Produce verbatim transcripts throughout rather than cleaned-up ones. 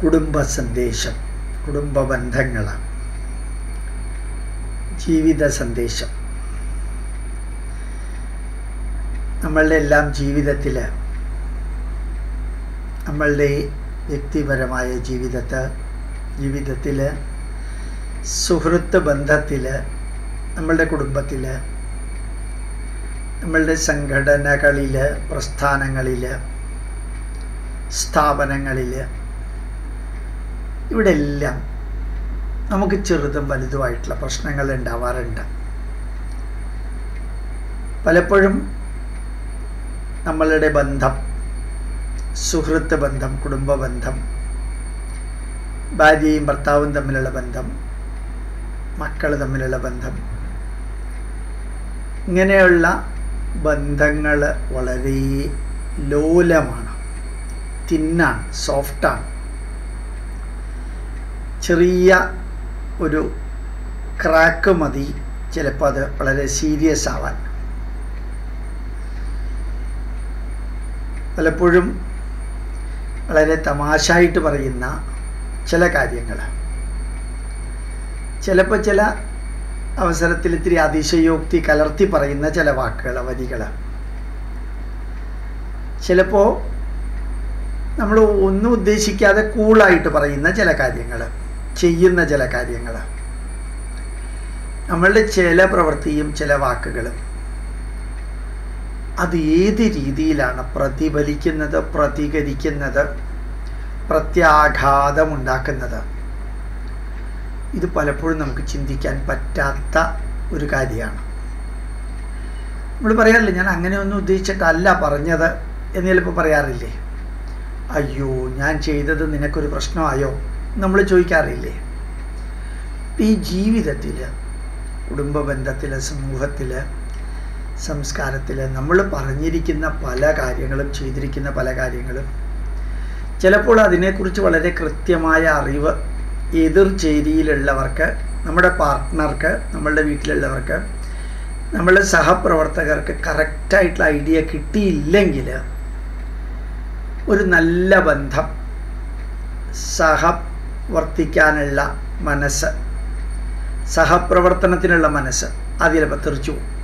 കുടുംബ സന്ദേശം, കുടുംബ ബന്ധങ്ങൾ, ജീവിത സന്ദേശം. നമ്മളുടെ എല്ലാം ജീവിതത്തിൽ, നമ്മളുടെ വ്യക്തിപരമായ ജീവിതത്തിൽ ജീവിതത്തിൽ സുഹൃത്ത് ബന്ധത്തിൽ, നമ്മളുടെ കുടുംബത്തിൽ, നമ്മളുടെ സംഘടനകളിൽ, പ്രസ്ഥാനങ്ങളിൽ, സ്ഥാപനങ്ങളിൽ, ഇവിടെ എല്ലാം നമുക്ക് ചെറുതും വലുതുമായിട്ടുള്ള പ്രശ്നങ്ങൾ ഉണ്ടാവാറുണ്ട്. പലപ്പോഴും നമ്മളുടെ ബന്ധം, സുഹൃത്ത് ബന്ധം, കുടുംബ ബന്ധം, ഭാര്യയും ഭർത്താവും തമ്മിലുള്ള ബന്ധം, മക്കൾ തമ്മിലുള്ള ബന്ധം, ഇങ്ങനെയുള്ള ബന്ധങ്ങൾ വളരെ ലോലമാണ്, തിന്നാണ്, സോഫ്റ്റാണ്. ചെറിയ ഒരു ക്രാക്ക് മതി ചിലപ്പോൾ അത് വളരെ സീരിയസ് ആവാൻ. പലപ്പോഴും വളരെ തമാശയായിട്ട് പറയുന്ന ചില കാര്യങ്ങൾ, ചിലപ്പോൾ ചില അവസരത്തിൽ ഇത്തിരി അതിശയോക്തി കലർത്തി പറയുന്ന ചില വാക്കുകൾ, വരികൾ, ചിലപ്പോൾ നമ്മൾ ഒന്നും ഉദ്ദേശിക്കാതെ കൂളായിട്ട് പറയുന്ന ചില കാര്യങ്ങൾ, ചെയ്യുന്ന ചില കാര്യങ്ങൾ, നമ്മളുടെ ചില പ്രവൃത്തിയും ചില വാക്കുകളും അത് ഏത് രീതിയിലാണ് പ്രതിഫലിക്കുന്നത്, പ്രതികരിക്കുന്നത്, പ്രത്യാഘാതമുണ്ടാക്കുന്നത്, ഇത് പലപ്പോഴും നമുക്ക് ചിന്തിക്കാൻ പറ്റാത്ത ഒരു കാര്യമാണ്. നമ്മൾ പറയാറില്ലേ, ഞാൻ അങ്ങനെയൊന്നും ഉദ്ദേശിച്ചിട്ടല്ല പറഞ്ഞത് എന്ന് ചിലപ്പോൾ പറയാറില്ലേ. അയ്യോ, ഞാൻ ചെയ്തത് നിനക്കൊരു പ്രശ്നമായോ നമ്മൾ ചോദിക്കാറില്ലേ. ഈ ജീവിതത്തിൽ, കുടുംബ ബന്ധത്തിൽ, സമൂഹത്തിൽ, സംസ്കാരത്തിൽ നമ്മൾ പറഞ്ഞിരിക്കുന്ന പല കാര്യങ്ങളും, ചെയ്തിരിക്കുന്ന പല കാര്യങ്ങളും ചിലപ്പോൾ അതിനെക്കുറിച്ച് വളരെ കൃത്യമായ അറിവ് എതിർ ചേരിയിലുള്ളവർക്ക്, നമ്മുടെ പാർട്ട്ണർക്ക്, നമ്മളുടെ വീട്ടിലുള്ളവർക്ക്, നമ്മളുടെ സഹപ്രവർത്തകർക്ക് കറക്റ്റായിട്ടുള്ള ഐഡിയ കിട്ടിയില്ലെങ്കിൽ ഒരു നല്ല ബന്ധം, സഹവർത്തിക്കാനുള്ള മനസ്സ്, സഹപ്രവർത്തനത്തിനുള്ള മനസ്സ് അത് ചിലപ്പോൾ തെറിച്ചു പോകും.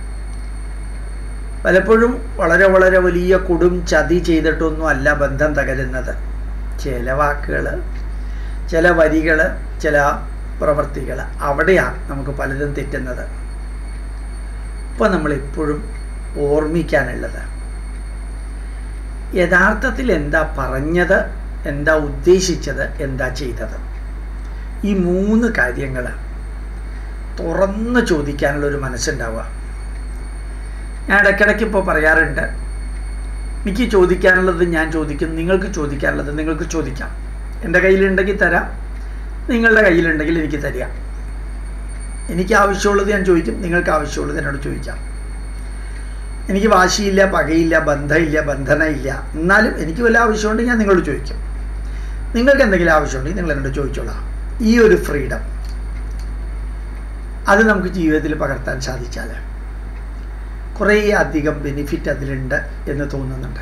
പലപ്പോഴും വളരെ വളരെ വലിയ കൊടും ചതി ചെയ്തിട്ടൊന്നും അല്ല ബന്ധം തകരുന്നത്. ചില വാക്കുകൾ, ചില വരികൾ, ചില പ്രവൃത്തികൾ, അവിടെയാണ് നമുക്ക് പലതും തെറ്റുന്നത്. ഇപ്പോൾ നമ്മളെപ്പോഴും ഓർമ്മിക്കാനുള്ളത് യഥാർത്ഥത്തിൽ എന്താ പറഞ്ഞത്, എന്താ ഉദ്ദേശിച്ചത്, എന്താ ചെയ്തത്, ഈ മൂന്ന് കാര്യങ്ങൾ തുറന്ന് ചോദിക്കാനുള്ളൊരു മനസ്സുണ്ടാവുക. ഞാൻ ഇടയ്ക്കിടയ്ക്ക് ഇപ്പോൾ പറയാറുണ്ട്, എനിക്ക് ചോദിക്കാനുള്ളത് ഞാൻ ചോദിക്കും, നിങ്ങൾക്ക് ചോദിക്കാനുള്ളത് നിങ്ങൾക്ക് ചോദിക്കാം. എൻ്റെ കയ്യിലുണ്ടെങ്കിൽ തരാം, നിങ്ങളുടെ കയ്യിലുണ്ടെങ്കിൽ എനിക്ക് തരാം. എനിക്ക് ആവശ്യമുള്ളത് ഞാൻ ചോദിക്കും, നിങ്ങൾക്ക് ആവശ്യമുള്ളത് എന്നോട് ചോദിക്കാം. എനിക്ക് വാശിയില്ല, പകയില്ല, ബന്ധമില്ല, ബന്ധനമില്ല. എന്നാലും എനിക്ക് വല്ല ആവശ്യമുണ്ടെങ്കിൽ ഞാൻ നിങ്ങളോട് ചോദിക്കും. നിങ്ങൾക്ക് എന്തെങ്കിലും ആവശ്യമുണ്ടെങ്കിൽ നിങ്ങൾ എന്നോട് ചോദിച്ചോളാം. ഈ ഒരു ഫ്രീഡം അത് നമുക്ക് ജീവിതത്തിൽ പകർത്താൻ സാധിച്ചാൽ കുറേ അധികം ബെനിഫിറ്റ് അതിലുണ്ട് എന്ന് തോന്നുന്നുണ്ട്.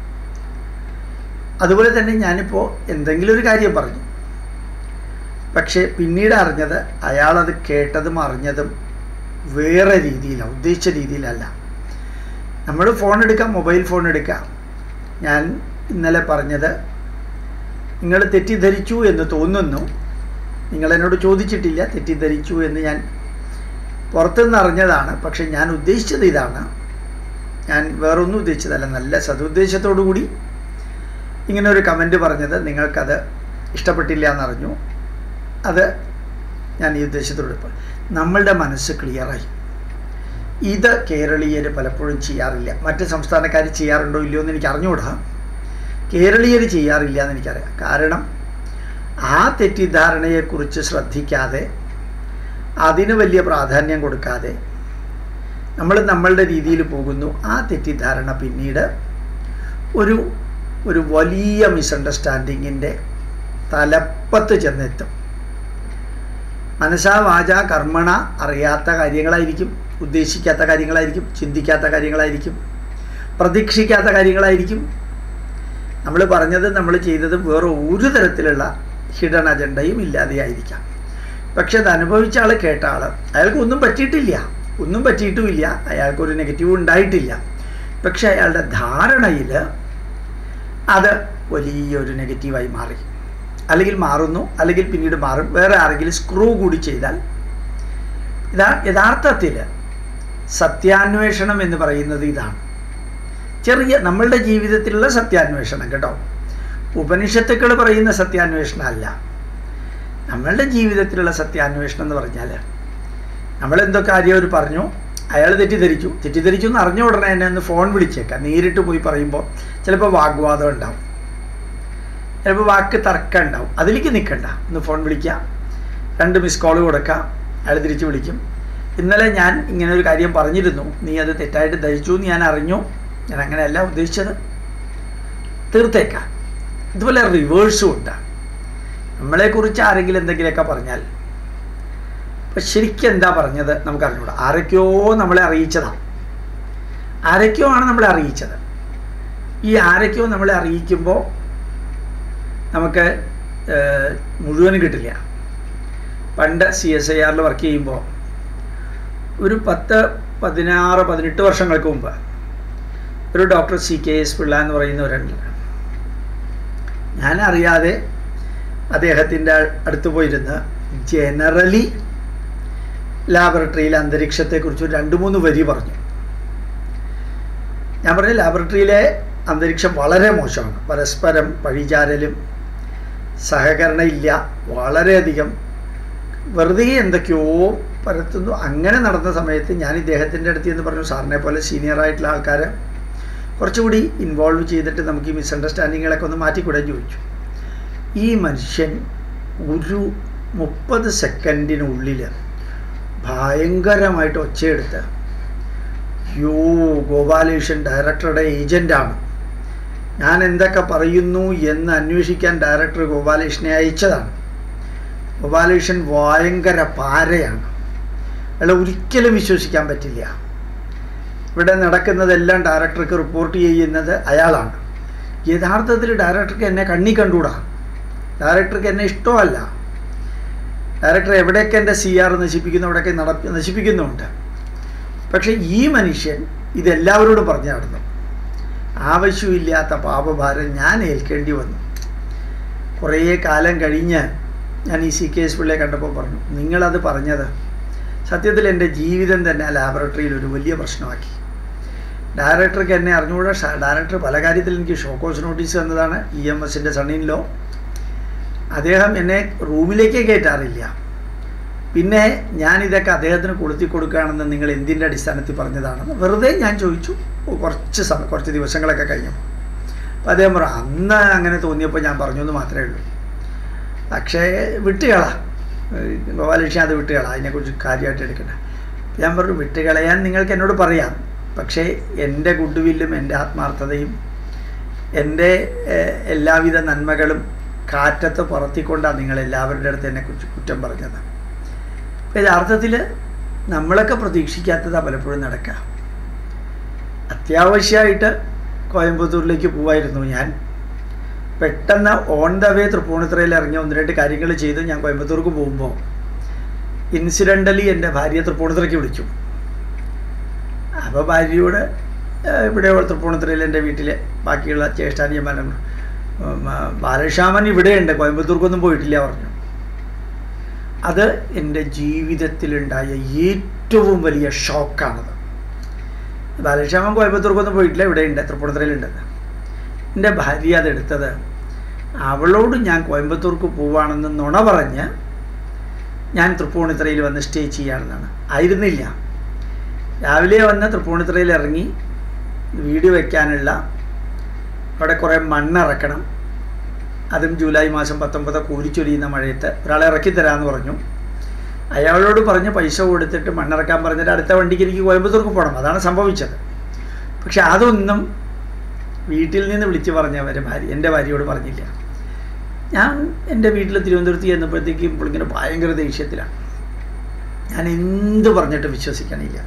അതുപോലെ തന്നെ ഞാനിപ്പോൾ എന്തെങ്കിലും ഒരു കാര്യം പറഞ്ഞു, പക്ഷേ പിന്നീട് അറിഞ്ഞത് അയാളത് കേട്ടതും അറിഞ്ഞതും വേറെ രീതിയിലാണ്, ഉദ്ദേശിച്ച രീതിയിലല്ല. നമ്മൾ ഫോൺ എടുക്കാം, മൊബൈൽ ഫോൺ എടുക്കാം. ഞാൻ ഇന്നലെ പറഞ്ഞത് നിങ്ങൾ തെറ്റിദ്ധരിച്ചു എന്ന് തോന്നുന്നു, നിങ്ങളെന്നോട് ചോദിച്ചിട്ടില്ല, തെറ്റിദ്ധരിച്ചു എന്ന് ഞാൻ പുറത്തുനിന്ന് അറിഞ്ഞതാണ്. പക്ഷെ ഞാൻ ഉദ്ദേശിച്ചത് ഇതാണ്, ഞാൻ വേറൊന്നും ഉദ്ദേശിച്ചതല്ല. നല്ല സതുദ്ദേശത്തോടു കൂടി ഇങ്ങനെ ഒരു കമൻറ്റ് പറഞ്ഞത് നിങ്ങൾക്കത് ഇഷ്ടപ്പെട്ടില്ല എന്നറിഞ്ഞു. അത് ഞാൻ ഈ ഉദ്ദേശത്തോട് നമ്മളുടെ മനസ്സ് ക്ലിയറായി. ഇത് കേരളീയർ പലപ്പോഴും ചെയ്യാറില്ല. മറ്റ് സംസ്ഥാനക്കാർ ചെയ്യാറുണ്ടോ ഇല്ലയോ എന്ന് എനിക്ക് അറിഞ്ഞുകൂടാ. കേരളീയർ ചെയ്യാറില്ല എന്ന് എനിക്കറിയാം. കാരണം ആ തെറ്റിദ്ധാരണയെക്കുറിച്ച് ശ്രദ്ധിക്കാതെ, അതിന് വലിയ പ്രാധാന്യം കൊടുക്കാതെ നമ്മൾ നമ്മളുടെ രീതിയിൽ പോകുന്നു. ആ തെറ്റിദ്ധാരണ പിന്നീട് ഒരു ഒരു വലിയ മിസ്അണ്ടർസ്റ്റാൻഡിങ്ങിൻ്റെ തലപ്പത്ത് ചെന്നെത്തും. മനസാ വാച കർമ്മണ അറിയാത്ത കാര്യങ്ങളായിരിക്കും, ഉദ്ദേശിക്കാത്ത കാര്യങ്ങളായിരിക്കും, ചിന്തിക്കാത്ത കാര്യങ്ങളായിരിക്കും, പ്രതീക്ഷിക്കാത്ത കാര്യങ്ങളായിരിക്കും. നമ്മൾ പറഞ്ഞതും നമ്മൾ ചെയ്തതും വേറെ ഒരു തരത്തിലുള്ള ഹിഡൻ അജണ്ടയും ഇല്ലാതെയായിരിക്കാം. പക്ഷെ അത് അനുഭവിച്ച ആൾ, കേട്ട ആൾ, അയാൾക്ക് ഒന്നും പറ്റിയിട്ടില്ല, ഒന്നും പറ്റിയിട്ടുമില്ല, അയാൾക്കൊരു നെഗറ്റീവ് ഉണ്ടായിട്ടില്ല. പക്ഷെ അയാളുടെ ധാരണയിൽ അത് വലിയൊരു നെഗറ്റീവായി മാറി, അല്ലെങ്കിൽ മാറുന്നു, അല്ലെങ്കിൽ പിന്നീട് മാറും. വേറെ ആരെങ്കിലും സ്ക്രൂ കൂടി ചെയ്താൽ ഇതാ യഥാർത്ഥത്തിൽ സത്യാന്വേഷണം എന്ന് പറയുന്നത് ഇതാണ്. ചെറിയ നമ്മളുടെ ജീവിതത്തിലുള്ള സത്യാന്വേഷണം കേട്ടോ, ഉപനിഷത്തുക്കൾ പറയുന്ന സത്യാന്വേഷണം അല്ല. നമ്മളുടെ ജീവിതത്തിലുള്ള സത്യാന്വേഷണം എന്ന് പറഞ്ഞാൽ നമ്മളെന്തോ കാര്യം അവർ പറഞ്ഞു, അയാൾ തെറ്റിദ്ധരിച്ചു, തെറ്റിദ്ധരിച്ചു എന്ന് അറിഞ്ഞ ഉടനെ എന്നെ ഒന്ന് ഫോൺ വിളിച്ചേക്കാം. നേരിട്ട് പോയി പറയുമ്പോൾ ചിലപ്പോൾ വാഗ്വാദം ഉണ്ടാവും, ചിലപ്പോൾ വാക്ക് തർക്കം ഉണ്ടാവും. അതിലേക്ക് നിൽക്കണ്ട, ഒന്ന് ഫോൺ വിളിക്കാം, രണ്ട് മിസ് കോൾ കൊടുക്കാം, അയാൾ തിരിച്ച് വിളിക്കും. ഇന്നലെ ഞാൻ ഇങ്ങനെ ഒരു കാര്യം പറഞ്ഞിരുന്നു, നീ അത് തെറ്റായിട്ട് ധരിച്ചു എന്ന് ഞാൻ അറിഞ്ഞു, ഞാൻ അങ്ങനെയല്ല ഉദ്ദേശിച്ചത്, തീർത്തേക്കാം. ഇതുപോലെ റിവേഴ്സും ഉണ്ട്. നമ്മളെക്കുറിച്ച് ആരെങ്കിലും എന്തെങ്കിലുമൊക്കെ പറഞ്ഞാൽ അപ്പം ശരിക്കും എന്താ പറഞ്ഞത് നമുക്കറിഞ്ഞൂടാ. ആരൊക്കെയോ നമ്മളെ അറിയിച്ചതാണ്, ആരൊക്കെയോ ആണ് നമ്മളെ അറിയിച്ചത്. ഈ ആരൊക്കെയോ നമ്മളെ അറിയിക്കുമ്പോൾ നമുക്ക് മുഴുവനും കിട്ടില്ല. പണ്ട് സി എസ് ഐ ആറിൽ വർക്ക് ചെയ്യുമ്പോൾ ഒരു പത്ത് പതിനാറ് പതിനെട്ട് വർഷങ്ങൾക്ക് മുമ്പ് ഒരു doctor C K S Pillai എന്ന് പറയുന്ന ഒരാളുണ്ട്. ഞാനറിയാതെ അദ്ദേഹത്തിൻ്റെ അടുത്ത് പോയിരുന്ന് ജനറലി ലാബറട്ടറിയിലെ അന്തരീക്ഷത്തെക്കുറിച്ച് രണ്ട് മൂന്ന് വരി പറഞ്ഞു. ഞാൻ പറഞ്ഞു, ലാബറട്ടറിയിലെ അന്തരീക്ഷം വളരെ മോശമാണ്, പരസ്പരം പഴിചാരലും സഹകരണം ഇല്ല, വളരെയധികം വെറുതെ എന്തൊക്കെയോ പരത്തുന്നു. അങ്ങനെ നടന്ന സമയത്ത് ഞാൻ ഇദ്ദേഹത്തിൻ്റെ അടുത്ത് എന്ന് പറഞ്ഞു, സാറിനെ പോലെ സീനിയറായിട്ടുള്ള ആൾക്കാരെ കുറച്ചുകൂടി ഇൻവോൾവ് ചെയ്തിട്ട് നമുക്ക് ഈ മിസ്അണ്ടർസ്റ്റാൻഡിങ്ങുകളൊക്കെ ഒന്ന് മാറ്റിക്കൂടെ ചോദിച്ചു. ഈ മനുഷ്യൻ ഒരു മുപ്പത് സെക്കൻഡിനുള്ളിൽ ഭയങ്കരമായിട്ട് ഒച്ചയെടുത്ത്, യോ ഗോപാലേഷൻ ഡയറക്ടറുടെ ഏജൻ്റാണ്, ഞാൻ എന്തൊക്കെ പറയുന്നു എന്ന് അന്വേഷിക്കാൻ ഡയറക്ടർ ഗോപാലേഷനെ അയച്ചതാണ്, ഗോപാലേഷൻ ഭയങ്കര പാരയാണ്, അയാളെ ഒരിക്കലും വിശ്വസിക്കാൻ പറ്റില്ല, ഇവിടെ നടക്കുന്നതെല്ലാം ഡയറക്ടർക്ക് റിപ്പോർട്ട് ചെയ്യുന്നത് അയാളാണ്. യഥാർത്ഥത്തിൽ ഡയറക്ടർക്ക് എന്നെ കണ്ണി കണ്ടുകൂടാ, ഡയറക്ടർക്ക് എന്നെ ഇഷ്ടമല്ല, ഡയറക്ടർ എവിടെയൊക്കെ എൻ്റെ സി ആർ നശിപ്പിക്കുന്നു അവിടെയൊക്കെ നട നശിപ്പിക്കുന്നുണ്ട്. പക്ഷേ ഈ മനുഷ്യൻ ഇതെല്ലാവരോടും പറഞ്ഞു നടന്നു. ആവശ്യമില്ലാത്ത പാപഭാരം ഞാൻ ഏൽക്കേണ്ടി വന്നു. കുറേ കാലം കഴിഞ്ഞ് ഞാൻ ഈ സി കെ എസ് പിള്ളയെ കണ്ടപ്പോൾ പറഞ്ഞു, നിങ്ങളത് പറഞ്ഞത് സത്യത്തിൽ എൻ്റെ ജീവിതം തന്നെ ആ ലാബറട്ടറിയിൽ ഒരു വലിയ പ്രശ്നമാക്കി. ഡയറക്ടർക്ക് എന്നെ അറിഞ്ഞുകൂടാ, ഡയറക്ടർ പല കാര്യത്തിൽ എനിക്ക് ഷോക്കോസ് നോട്ടീസ് തന്നതാണ്, ഇ എം എസിൻ്റെ സണ്ണിൻ ലോ. അദ്ദേഹം എന്നെ റൂമിലേക്ക് കയറ്റാറില്ല. പിന്നെ ഞാനിതൊക്കെ അദ്ദേഹത്തിന് കൊളുത്തി കൊടുക്കുകയാണെന്ന് നിങ്ങൾ എന്തിൻ്റെ അടിസ്ഥാനത്തിൽ പറഞ്ഞതാണെന്ന് വെറുതെ ഞാൻ ചോദിച്ചു. കുറച്ച് സമയം കുറച്ച് ദിവസങ്ങളൊക്കെ കഴിഞ്ഞപ്പോൾ അപ്പോൾ അദ്ദേഹം പറഞ്ഞു, അന്ന് അങ്ങനെ തോന്നിയപ്പോൾ ഞാൻ പറഞ്ഞു എന്ന് മാത്രമേ ഉള്ളൂ, പക്ഷേ വിട്ടുകള ഗോപാലകൃഷ്ണൻ, അത് വിട്ടുകള, അതിനെക്കുറിച്ച് കാര്യമായിട്ട് എടുക്കണ്ട. ഞാൻ പറഞ്ഞു, വിട്ടുകളയാൻ നിങ്ങൾക്ക് എന്നോട് പറയാം, പക്ഷേ എൻ്റെ ഗുഡ് വില്ലും എൻ്റെ ആത്മാർത്ഥതയും എൻ്റെ എല്ലാവിധ നന്മകളും കാറ്റത്ത് പറത്തിക്കൊണ്ടാണ് നിങ്ങളെല്ലാവരുടെ അടുത്ത് എന്നെക്കുറിച്ച് കുറ്റം പറഞ്ഞത്. അപ്പോൾ യഥാർത്ഥത്തിൽ നമ്മളൊക്കെ പ്രതീക്ഷിക്കാത്തതാണ് പലപ്പോഴും നടക്കുക. അത്യാവശ്യമായിട്ട് കോയമ്പത്തൂരിലേക്ക് പോവായിരുന്നു ഞാൻ. പെട്ടെന്ന് ഓൺ ദ വേ തൃപ്പൂണിത്തുറയിൽ ഇറങ്ങി ഒന്ന് രണ്ട് കാര്യങ്ങൾ ചെയ്ത് ഞാൻ കോയമ്പത്തൂർക്ക് പോകുമ്പോൾ ഇൻസിഡൻ്റലി എൻ്റെ ഭാര്യയെ തൃപ്പൂണിത്തുറയ്ക്ക് വിളിച്ചു. അപ്പോൾ ഭാര്യയോട് ഇവിടെ തൃപ്പൂണിത്തുറയിൽ എൻ്റെ വീട്ടിലെ ബാക്കിയുള്ള ജ്യേഷ്ഠാനിയന്മാരും, ബാലശ്യാമൻ ഇവിടെയുണ്ട്, കോയമ്പത്തൂർക്കൊന്നും പോയിട്ടില്ല പറഞ്ഞു. അത് എൻ്റെ ജീവിതത്തിലുണ്ടായ ഏറ്റവും വലിയ ഷോക്കാണത്. ബാലശ്യാമൻ കോയമ്പത്തൂർക്കൊന്നും പോയിട്ടില്ല, ഇവിടെയുണ്ട്, തൃപ്പൂണിത്തുറയിലുണ്ടെന്ന്. എൻ്റെ ഭാര്യ അതെടുത്തത് അവളോട് ഞാൻ കോയമ്പത്തൂർക്ക് പോവുകയാണെന്ന് നുണ പറഞ്ഞ് ഞാൻ തൃപ്പൂണിത്തുറയിൽ വന്ന് സ്റ്റേ ചെയ്യാണെന്നാണ്. ആയിരുന്നില്ല. രാവിലെ വന്ന് തൃപ്പൂണിത്തുറയിൽ ഇറങ്ങി വീട് വയ്ക്കാനുള്ള അവിടെ കുറേ മണ്ണിറക്കണം, അതും ജൂലൈ മാസം പത്തൊമ്പത് കൂരിച്ചൊരിയുന്ന മഴയത്ത് ഒരാളെ ഇറക്കിത്തരാമെന്ന് പറഞ്ഞു. അയാളോട് പറഞ്ഞ് പൈസ കൊടുത്തിട്ട് മണ്ണിറക്കാൻ പറഞ്ഞിട്ട് അടുത്ത വണ്ടിക്ക് എനിക്ക് കോയമ്പത്തൂർക്ക് പോകണം. അതാണ് സംഭവിച്ചത്. പക്ഷെ അതൊന്നും വീട്ടിൽ നിന്ന് വിളിച്ച് പറഞ്ഞവർ ഭാര്യ എൻ്റെ ഭാര്യയോട് പറഞ്ഞില്ല. ഞാൻ എൻ്റെ വീട്ടിൽ തിരുവനന്തപുരത്ത് ചെന്നപ്പോഴത്തേക്കും പുള്ളിങ്ങനെ ഭയങ്കര ദേഷ്യത്തിലാണ്. ഞാൻ എന്ത് പറഞ്ഞിട്ട് വിശ്വസിക്കണില്ല.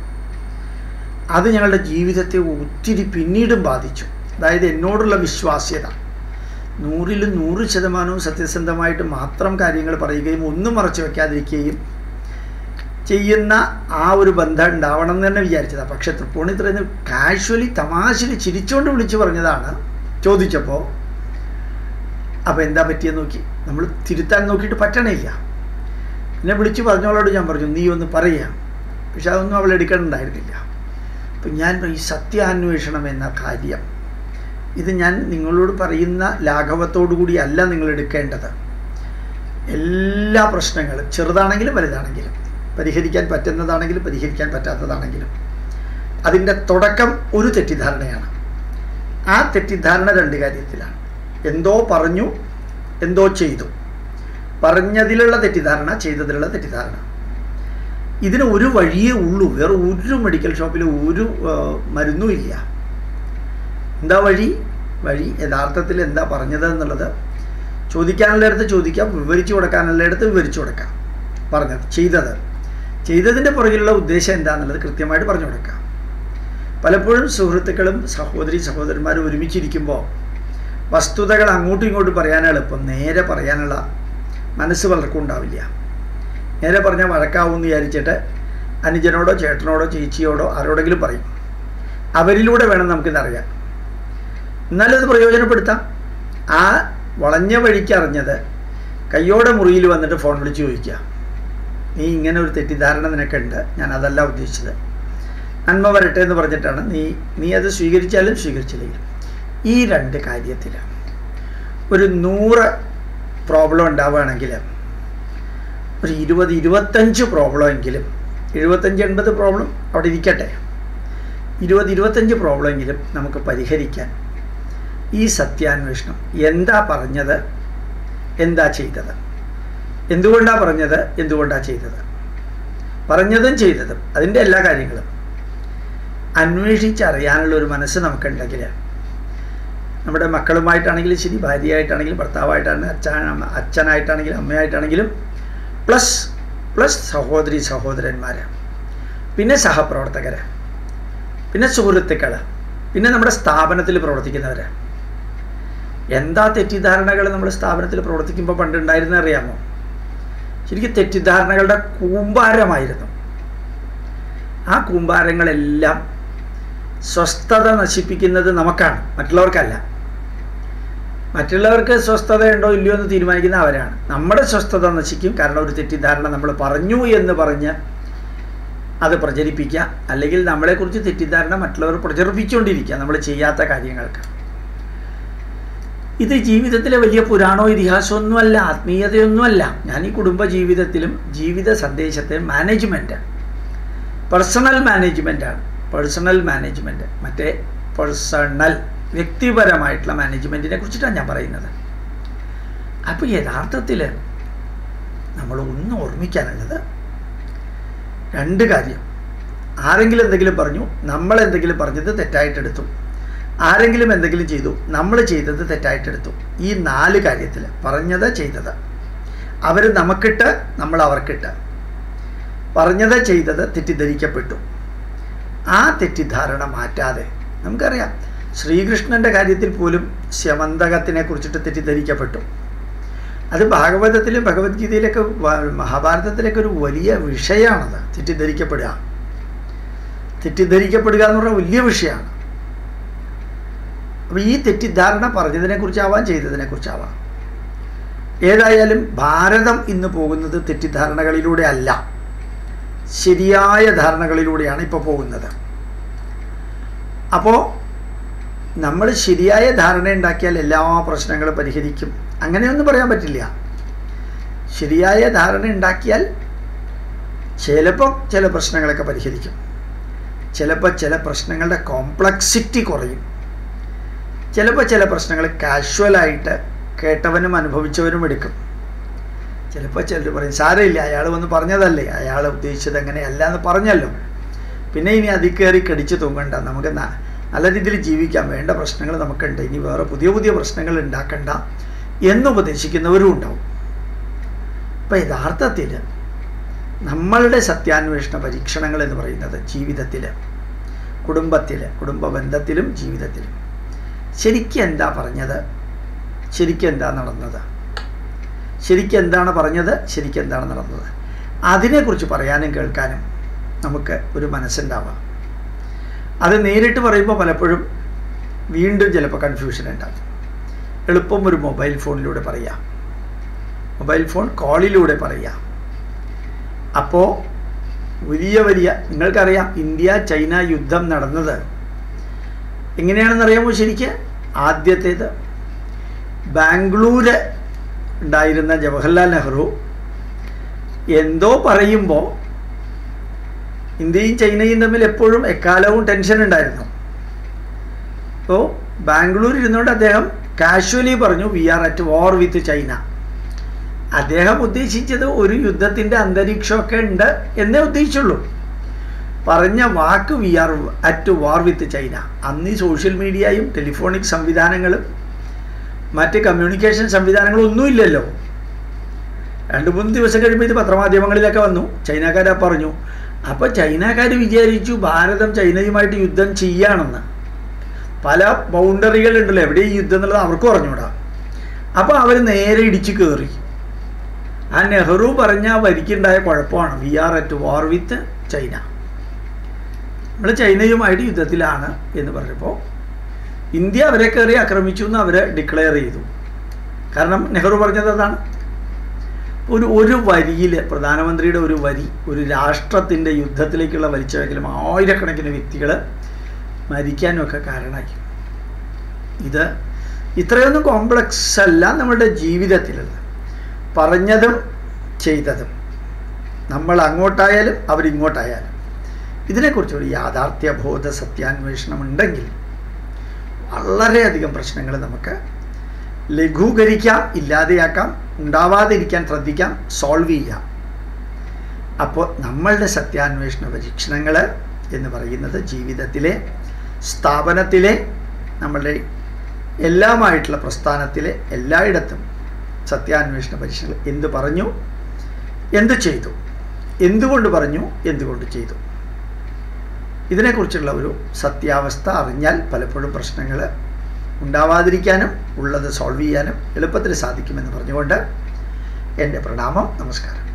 അത് ഞങ്ങളുടെ ജീവിതത്തെ ഒത്തിരി പിന്നീടും ബാധിച്ചു. അതായത് എന്നോടുള്ള വിശ്വാസ്യത, നൂറിൽ നൂറ് ശതമാനവും സത്യസന്ധമായിട്ട് മാത്രം കാര്യങ്ങൾ പറയുകയും ഒന്നും മറച്ചു വയ്ക്കാതിരിക്കുകയും ചെയ്യുന്ന ആ ഒരു ബന്ധം ഉണ്ടാവണം എന്ന് തന്നെ വിചാരിച്ചതാണ്. പക്ഷെ തൃപ്പൂണിത്തുറയിൽ കാഷ്വലി തമാശയിൽ ചിരിച്ചുകൊണ്ട് വിളിച്ചു പറഞ്ഞതാണ്. ചോദിച്ചപ്പോൾ അപ്പോൾ എന്താ പറ്റിയെന്ന് നോക്കി നമ്മൾ തിരുത്താൻ നോക്കിയിട്ട് പറ്റണില്ല. പിന്നെ വിളിച്ച് പറഞ്ഞവളോട് ഞാൻ പറഞ്ഞു, നീ ഒന്ന് പറയുക. പക്ഷെ അതൊന്നും അവൾ എടുക്കണുണ്ടായിരുന്നില്ല. അപ്പം ഞാൻ ഈ സത്യാന്വേഷണം എന്ന കാര്യം ഇത് ഞാൻ നിങ്ങളോട് പറയുന്ന ലാഘവത്തോടു കൂടി അല്ല നിങ്ങൾ എടുക്കേണ്ടത്. എല്ലാ പ്രശ്നങ്ങളും ചെറുതാണെങ്കിലും വലുതാണെങ്കിലും, പരിഹരിക്കാൻ പറ്റുന്നതാണെങ്കിലും പരിഹരിക്കാൻ പറ്റാത്തതാണെങ്കിലും, അതിൻ്റെ തുടക്കം ഒരു തെറ്റിദ്ധാരണയാണ്. ആ തെറ്റിദ്ധാരണ രണ്ട് കാര്യത്തിലാണ്. എന്തോ പറഞ്ഞു, എന്തോ ചെയ്തു. പറഞ്ഞതിലുള്ള തെറ്റിദ്ധാരണ, ചെയ്തതിലുള്ള തെറ്റിദ്ധാരണ. ഇതിന് ഒരു വഴിയേ ഉള്ളൂ. വേറെ ഒരു മെഡിക്കൽ ഷോപ്പിൽ ഒരു മരുന്നും ഇല്ല. എന്താ വഴി? വഴി യഥാർത്ഥത്തിൽ എന്താ പറഞ്ഞത് എന്നുള്ളത് ചോദിക്കാനുള്ളിടത്ത് ചോദിക്കാം, വിവരിച്ചു കൊടുക്കാനുള്ളിടത്ത് വിവരിച്ചു കൊടുക്കാം. പറഞ്ഞത് ചെയ്തത് ചെയ്തതിൻ്റെ പുറകിലുള്ള ഉദ്ദേശം എന്താണെന്നുള്ളത് കൃത്യമായിട്ട് പറഞ്ഞു കൊടുക്കാം. പലപ്പോഴും സുഹൃത്തുക്കളും സഹോദരി സഹോദരന്മാരും ഒരുമിച്ചിരിക്കുമ്പോൾ വസ്തുതകൾ അങ്ങോട്ടും ഇങ്ങോട്ടും പറയാൻ എളുപ്പം, നേരെ പറയാനുള്ള മനസ്സ് പലർക്കും ഉണ്ടാവില്ല. നേരെ പറഞ്ഞാൽ വഴക്കാവുമെന്ന് വിചാരിച്ചിട്ട് അനുജനോടോ ചേട്ടനോടോ ചേച്ചിയോടോ ആരോടെങ്കിലും പറയും. അവരിലൂടെ വേണം നമുക്കിതറിയാം. എന്നാലും അത് പ്രയോജനപ്പെടുത്താം. ആ വളഞ്ഞ വഴിക്കറിഞ്ഞത് കയ്യോടെ മുറിയിൽ വന്നിട്ട് ഫോൺ വിളിച്ച് ചോദിക്കുക, നീ ഇങ്ങനെ ഒരു തെറ്റിദ്ധാരണ നിനക്കുണ്ട്, ഞാൻ അതല്ല ഉദ്ദേശിച്ചത്, നന്മ വരട്ടെ എന്ന് പറഞ്ഞിട്ടാണ്. നീ നീ അത് സ്വീകരിച്ചാലും സ്വീകരിച്ചില്ലെങ്കിലും ഈ രണ്ട് കാര്യത്തിൽ ഒരു നൂറ് പ്രോബ്ലം ഉണ്ടാവുകയാണെങ്കിൽ ഒരു ഇരുപത് ഇരുപത്തഞ്ച് പ്രോബ്ലം എങ്കിലും, എഴുപത്തഞ്ച് എൺപത് പ്രോബ്ലം അവിടെ ഇരിക്കട്ടെ, ഇരുപത് ഇരുപത്തഞ്ച് പ്രോബ്ലം എങ്കിലും നമുക്ക് പരിഹരിക്കാൻ ഈ സത്യാന്വേഷണം, എന്താ പറഞ്ഞത്, എന്താ ചെയ്തത്, എന്തുകൊണ്ടാണ് പറഞ്ഞത്, എന്തുകൊണ്ടാണ് ചെയ്തത്, പറഞ്ഞതും ചെയ്തതും അതിൻ്റെ എല്ലാ കാര്യങ്ങളും അന്വേഷിച്ചറിയാനുള്ള ഒരു മനസ്സ് നമുക്കുണ്ടെങ്കിൽ, നമ്മുടെ മക്കളുമായിട്ടാണെങ്കിലും ശരി, ഭാര്യയായിട്ടാണെങ്കിലും ഭർത്താവായിട്ടാണെങ്കിലും അച്ഛൻ അച്ഛനായിട്ടാണെങ്കിലും അമ്മയായിട്ടാണെങ്കിലും, പ്ലസ് പ്ലസ് സഹോദരി സഹോദരന്മാർ, പിന്നെ സഹപ്രവർത്തകർ, പിന്നെ സുഹൃത്തുക്കൾ, പിന്നെ നമ്മുടെ സ്ഥാപനത്തിൽ പ്രവർത്തിക്കുന്നവർ. എന്താ തെറ്റിദ്ധാരണകൾ നമ്മൾ സ്ഥാപനത്തിൽ പ്രവർത്തിക്കുമ്പോൾ പണ്ടുണ്ടായിരുന്ന അറിയാമോ? ശരിക്കും തെറ്റിദ്ധാരണകളുടെ കൂമ്പാരമായിരുന്നു. ആ കൂമ്പാരങ്ങളെല്ലാം സ്വസ്ഥത നശിപ്പിക്കുന്നത് നമുക്കാണ്, മറ്റുള്ളവർക്കല്ല. മറ്റുള്ളവർക്ക് സ്വസ്ഥതയുണ്ടോ ഇല്ലയോ എന്ന് തീരുമാനിക്കുന്ന അവരാണ്. നമ്മുടെ സ്വസ്ഥത നശിക്കും. കാരണം ഒരു തെറ്റിദ്ധാരണ നമ്മൾ പറഞ്ഞു എന്ന് പറഞ്ഞ് അത് പ്രചരിപ്പിക്കുക, അല്ലെങ്കിൽ നമ്മളെക്കുറിച്ച് തെറ്റിദ്ധാരണ മറ്റുള്ളവർ പ്രചരിപ്പിച്ചുകൊണ്ടിരിക്കുക നമ്മൾ ചെയ്യാത്ത കാര്യങ്ങൾക്ക്. ഇത് ജീവിതത്തിലെ വലിയ പുരാണോ ഇതിഹാസമൊന്നുമല്ല, ആത്മീയതയൊന്നുമല്ല. ഞാൻ ഈ കുടുംബ ജീവിതത്തിലും ജീവിത സന്ദേശത്തെ മാനേജ്മെൻറ്റ്, പേഴ്സണൽ മാനേജ്മെൻറ്റാണ്. പേഴ്സണൽ മാനേജ്മെൻറ്റ്, മറ്റേ പേഴ്സണൽ വ്യക്തിപരമായിട്ടുള്ള മാനേജ്മെൻറ്റിനെ കുറിച്ചിട്ടാണ് ഞാൻ പറയുന്നത്. അപ്പോൾ യഥാർത്ഥത്തിൽ നമ്മൾ ഒന്ന് ഓർമ്മിക്കാനുള്ളത് രണ്ട് കാര്യം. ആരെങ്കിലും എന്തെങ്കിലും പറഞ്ഞു, നമ്മൾ എന്തെങ്കിലും പറഞ്ഞത് തെറ്റായിട്ടെടുത്തു. ആരെങ്കിലും എന്തെങ്കിലും ചെയ്തു, നമ്മൾ ചെയ്തത് തെറ്റായിട്ടെടുത്തു. ഈ നാല് കാര്യത്തിൽ പറഞ്ഞത് ചെയ്തത്, അവർ നമുക്കിട്ട് നമ്മൾ അവർക്കിട്ട്, പറഞ്ഞത് ചെയ്തത് തെറ്റിദ്ധരിക്കപ്പെട്ടു. ആ തെറ്റിദ്ധാരണ മാറ്റാതെ നമുക്കറിയാം, ശ്രീകൃഷ്ണൻ്റെ കാര്യത്തിൽ പോലും സ്യമന്തകത്തിനെ കുറിച്ചിട്ട് തെറ്റിദ്ധരിക്കപ്പെട്ടു. അത് ഭാഗവതത്തിലും ഭഗവത്ഗീതയിലൊക്കെ മഹാഭാരതത്തിലൊക്കെ ഒരു വലിയ വിഷയമാണത്. തെറ്റിദ്ധരിക്കപ്പെടുക തെറ്റിദ്ധരിക്കപ്പെടുക എന്ന് പറഞ്ഞാൽ വലിയ വിഷയമാണ്. അപ്പോൾ ഈ തെറ്റിദ്ധാരണ പറഞ്ഞതിനെക്കുറിച്ചാവാം, ചെയ്തതിനെക്കുറിച്ചാവാം. ഏതായാലും ഭാരതം ഇന്ന് പോകുന്നത് തെറ്റിദ്ധാരണകളിലൂടെ അല്ല, ശരിയായ ധാരണകളിലൂടെയാണ് ഇപ്പോൾ പോകുന്നത്. അപ്പോൾ നമ്മൾ ശരിയായ ധാരണ ഉണ്ടാക്കിയാൽ എല്ലാ പ്രശ്നങ്ങളും പരിഹരിക്കും അങ്ങനെയൊന്നും പറയാൻ പറ്റില്ല. ശരിയായ ധാരണ ഉണ്ടാക്കിയാൽ ചിലപ്പോൾ ചില പ്രശ്നങ്ങളൊക്കെ പരിഹരിക്കും, ചിലപ്പോൾ ചില പ്രശ്നങ്ങളുടെ കോംപ്ലക്സിറ്റി കുറയും, ചിലപ്പോൾ ചില പ്രശ്നങ്ങൾ കാഷ്വലായിട്ട് കേട്ടവനും അനുഭവിച്ചവനും എടുക്കും. ചിലപ്പോൾ ചിലർ പറയും സാരമില്ല, അയാൾ വന്ന് പറഞ്ഞതല്ലേ, അയാൾ ഉദ്ദേശിച്ചത് അങ്ങനെയല്ല എന്ന് പറഞ്ഞല്ലോ, പിന്നെ ഇനി അതിൽ കയറി കടിച്ച് തൂങ്ങണ്ട, നമുക്ക് നല്ല രീതിയിൽ ജീവിക്കാൻ വേണ്ട പ്രശ്നങ്ങൾ നമുക്കുണ്ട്, ഇനി വേറെ പുതിയ പുതിയ പ്രശ്നങ്ങൾ ഉണ്ടാക്കണ്ട എന്നുപദേശിക്കുന്നവരും ഉണ്ടാവും. അപ്പം യഥാർത്ഥത്തിൽ നമ്മളുടെ സത്യാന്വേഷണ പരീക്ഷണങ്ങൾ എന്ന് പറയുന്നത് ജീവിതത്തിൽ, കുടുംബത്തിൽ, കുടുംബ ബന്ധത്തിലും ജീവിതത്തിലും ശരിക്കും എന്താ പറഞ്ഞത്, ശരിക്കും എന്താ നടന്നത്, ശരിക്കും എന്താണ് പറഞ്ഞത്, ശരിക്കും എന്താണ് നടന്നത്, അതിനെക്കുറിച്ച് പറയാനും കേൾക്കാനും നമുക്ക് ഒരു മനസ്സുണ്ടാവാം. അത് നേരിട്ട് പറയുമ്പോൾ പലപ്പോഴും വീണ്ടും ചിലപ്പോൾ കൺഫ്യൂഷൻ ഉണ്ടാകും. എളുപ്പം ഒരു മൊബൈൽ ഫോണിലൂടെ പറയാം, മൊബൈൽ ഫോൺ കോളിലൂടെ പറയാം. അപ്പോൾ വലിയ വലിയ നിങ്ങൾക്കറിയാം, ഇന്ത്യ ചൈന യുദ്ധം നടന്നത് എങ്ങനെയാണെന്നറിയാമോ? ശരിക്ക് ആദ്യത്തേത് ബാംഗ്ലൂര് ഉണ്ടായിരുന്ന ജവഹർലാൽ നെഹ്റു എന്തോ പറയുമ്പോൾ ഇന്ത്യയും ചൈനയും തമ്മിൽ എപ്പോഴും എക്കാലവും ടെൻഷൻ ഉണ്ടായിരുന്നു. അപ്പോൾ ബാംഗ്ലൂർ ഇരുന്നുകൊണ്ട് അദ്ദേഹം കാഷ്വലി പറഞ്ഞു we are at war with China. അദ്ദേഹം ഉദ്ദേശിച്ചത് ഒരു യുദ്ധത്തിൻ്റെ അന്തരീക്ഷമൊക്കെ ഉണ്ട് എന്നേ ഉദ്ദേശിച്ചുള്ളൂ. പറഞ്ഞ വാക്ക് we are at war with China. അന്ന് ഈ സോഷ്യൽ മീഡിയയും ടെലിഫോണിക് സംവിധാനങ്ങളും മറ്റ് കമ്മ്യൂണിക്കേഷൻ സംവിധാനങ്ങളും ഒന്നുമില്ലല്ലോ. രണ്ട് മൂന്ന് ദിവസം കഴിയുമ്പോൾ ഇത് പത്രമാധ്യമങ്ങളിലൊക്കെ വന്നു, ചൈനക്കാരാ പറഞ്ഞു. അപ്പോൾ ചൈനക്കാർ വിചാരിച്ചു ഭാരതം ചൈനയുമായിട്ട് യുദ്ധം ചെയ്യാണെന്ന്. പല ബൗണ്ടറികളുണ്ടല്ലോ എവിടെ ഈ യുദ്ധം എന്നുള്ളത് അവർക്ക് പറഞ്ഞുകൂടാ. അപ്പോൾ അവർ നേരെ ഇടിച്ചു കയറി. ആ നെഹ്റു പറഞ്ഞ വരിക്കുണ്ടായ കുഴപ്പമാണ് we are at war with China, നമ്മൾ ചൈനയുമായിട്ട് യുദ്ധത്തിലാണ് എന്ന് പറഞ്ഞപ്പോൾ ഇന്ത്യ അവരെ കയറി ആക്രമിച്ചു എന്ന് അവർ ഡിക്ലെയർ ചെയ്തു. കാരണം നെഹ്റു പറഞ്ഞത് അതാണ്. ഒരു ഒരു വരിയിൽ പ്രധാനമന്ത്രിയുടെ ഒരു വരി ഒരു രാഷ്ട്രത്തിൻ്റെ യുദ്ധത്തിലേക്കുള്ള വലിച്ചവെക്കലും ആയിരക്കണക്കിന് വ്യക്തികൾ മരിക്കാനുമൊക്കെ കാരണമായി. ഇത് ഇത്രയൊന്നും കോംപ്ലക്സ് അല്ല നമ്മളുടെ ജീവിതത്തിലുള്ളത്. പറഞ്ഞതും ചെയ്തതും നമ്മൾ അങ്ങോട്ടായാലും അവരിങ്ങോട്ടായാലും ഇതിനെക്കുറിച്ചൊരു യാഥാർത്ഥ്യബോധ സത്യാന്വേഷണം ഉണ്ടെങ്കിൽ വളരെയധികം പ്രശ്നങ്ങൾ നമുക്ക് ലഘൂകരിക്കാം, ഇല്ലാതെയാക്കാം, ഉണ്ടാവാതിരിക്കാൻ ശ്രദ്ധിക്കാം, സോൾവ് ചെയ്യാം. അപ്പോൾ നമ്മളുടെ സത്യാന്വേഷണ പരീക്ഷണങ്ങൾ എന്ന് പറയുന്നത് ജീവിതത്തിലെ, സ്ഥാപനത്തിലെ, നമ്മളുടെ എല്ലാമായിട്ടുള്ള പ്രസ്ഥാനത്തിലെ എല്ലായിടത്തും സത്യാന്വേഷണ പരീക്ഷകൾ എന്ത് പറഞ്ഞു, എന്ത് ചെയ്തു, എന്തുകൊണ്ട് പറഞ്ഞു, എന്തുകൊണ്ട് ചെയ്തു, ഇതിനെക്കുറിച്ചുള്ള ഒരു സത്യാവസ്ഥ അറിഞ്ഞാൽ പലപ്പോഴും പ്രശ്നങ്ങൾ ഉണ്ടാവാതിരിക്കാനും ഉള്ളത് സോൾവ് ചെയ്യാനും എളുപ്പത്തിൽ സാധിക്കുമെന്ന് പറഞ്ഞുകൊണ്ട് എൻ്റെ പ്രണാമം, നമസ്കാരം.